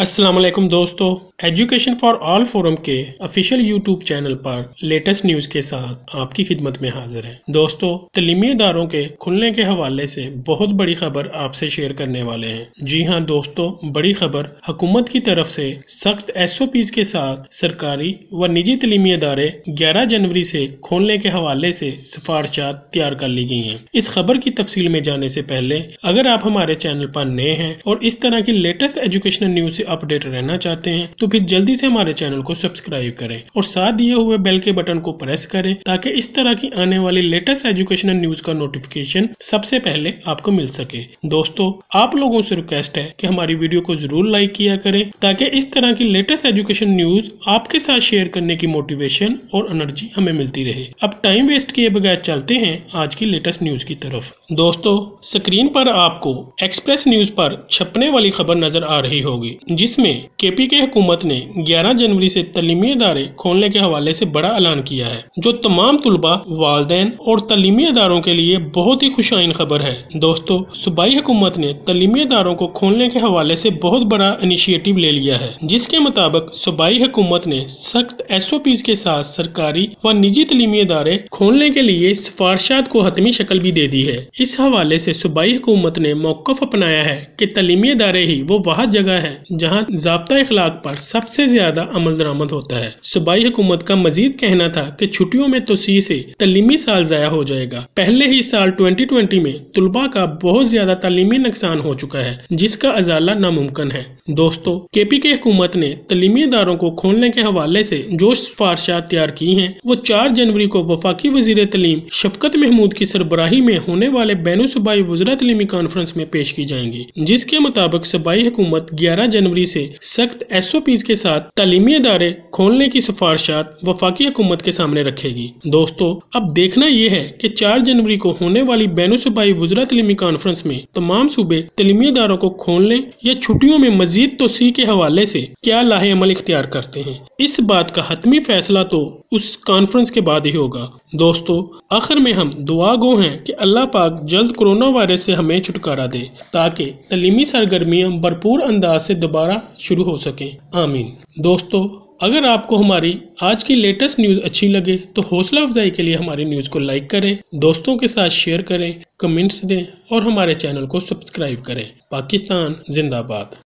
السلام علیکم دوستو، ایجوکیشن فار آل فورم کے افیشل یوٹیوب چینل پر لیٹسٹ نیوز کے ساتھ آپ کی خدمت میں حاضر ہیں۔ دوستو، تعلیمی اداروں کے کھلنے کے حوالے سے بہت بڑی خبر آپ سے شیئر کرنے والے ہیں۔ جی ہاں دوستو، بڑی خبر، حکومت کی طرف سے سخت SOPs کے ساتھ سرکاری و نجی تعلیمی ادارے 11 جنوری سے کھولنے کے حوالے سے سفارشات تیار کر لی گئی ہیں۔ اس خبر کی تفصیل میں جانے سے پہلے اگر آپ ہمارے چینل پر نئے ہیں اور اس طرح کی لیٹسٹ ایجوکیشنل نیوز سے اپڈیٹ رہنا چاہتے ہیں تو پھر جلدی سے ہمارے چینل کو سبسکرائب کریں اور ساتھ دیے ہوئے بیل کے بٹن کو پریس کریں تاکہ اس طرح کی آنے والی لیٹسٹ ایجوکیشنل نیوز کا نوٹیفیکیشن سب سے پہلے آپ کو مل سکے۔ دوستو، آپ لوگوں سے ریکویسٹ ہے کہ ہماری ویڈیو کو ضرور لائک کیا کریں تاکہ اس طرح کی لیٹسٹ ایجوکیشن نیوز آپ کے ساتھ شیئر کرنے کی موٹیویشن اور انرجی ہمیں ملتی رہے۔ اب ٹائم ویسٹ کیے بغیر چلتے ہیں آج کی لیٹسٹ نیوز کی طرف۔ دوستو، سکرین پر آپ کو ایکسپریس نیوز پر چھپنے والی خبر نظر آ رہی ہوگی جس میں KP کے حکومت نے 11 جنوری سے تعلیمی ادارے کھولنے کے حوالے سے بڑا اعلان کیا ہے، جو تمام طلباء، والدین اور تعلیمی اداروں کے لیے بہت ہی خوشائن خبر ہے۔ دوستو، صوبائی حکومت نے تعلیمی اداروں کو کھولنے کے حوالے سے بہت بڑا انیشیٹو لے لیا ہے، جس کے مطابق صوبائی حکومت نے سخت SOPs کے ساتھ سرکاری و نجی تعلیمی ادارے کھولنے کے لیے سفارشات کو حتمی شکل بھی دے دی ہے۔ اس حوالے سے صوبائی حکومت نے موقف اپنایا ہے کہ تعلیمی ادارے ہی وہ واحد جگہ ہے جہاں ضابطہ اخلاق پر سب سے زیادہ عمل درآمد ہوتا ہے۔ صوبائی حکومت کا مزید کہنا تھا کہ چھٹیوں میں توسیع سے تعلیمی سال ضائع ہو جائے گا۔ پہلے ہی سال 2020 میں طلباء کا بہت زیادہ تعلیمی نقصان ہو چکا ہے جس کا ازالہ ناممکن ہے۔ دوستو، KP کی حکومت نے تعلیمی اداروں کو کھولنے کے حوالے سے جو سفارشات تیار کی ہیں وہ 4 جنوری کو وفاقی وزیر تعلیم شفقت محمود کی سربراہی میں ہونے والے بین الصوبائی وزراء تعلیمی کانفرنس میں پیش کی جائیں گی، جس کے مطابق صوبائی حکومت 11 جنوری سے سخت SOPs کے ساتھ تعلیمی ادارے کھولنے کی سفارشات وفاقی حکومت کے سامنے رکھے گی۔ دوستو، اب دیکھنا یہ ہے کہ 4 جنوری کو ہونے والی بین الصوبائی وزراء تعلیمی کانفرنس میں تمام صوبے تعلیمی اداروں کو کھولنے یا چھٹیوں میں مزید توسیع کے حوالے سے کیا لاہے عمل اختیار کرتے ہیں۔ اس بات کا حتمی فیصلہ تو اس کانفرنس کے بعد ہی ہوگا۔ دوستو، آخر میں ہم دعا گو ہیں کہ اللہ پاک جلد کورونا وائرس سے ہمیں چھٹکارا دے تاکہ تعلیمی سرگرمیاں بھرپور انداز سے دوبارہ شروع ہو سکیں۔ آمین۔ دوستو، اگر آپ کو ہماری آج کی لیٹسٹ نیوز اچھی لگے تو حوصلہ افزائی کے لیے ہماری نیوز کو لائک کریں، دوستوں کے ساتھ شیئر کریں، کمنٹس دیں اور ہمارے چینل کو سبسکرائب کریں۔ پاکستان زندہ باد۔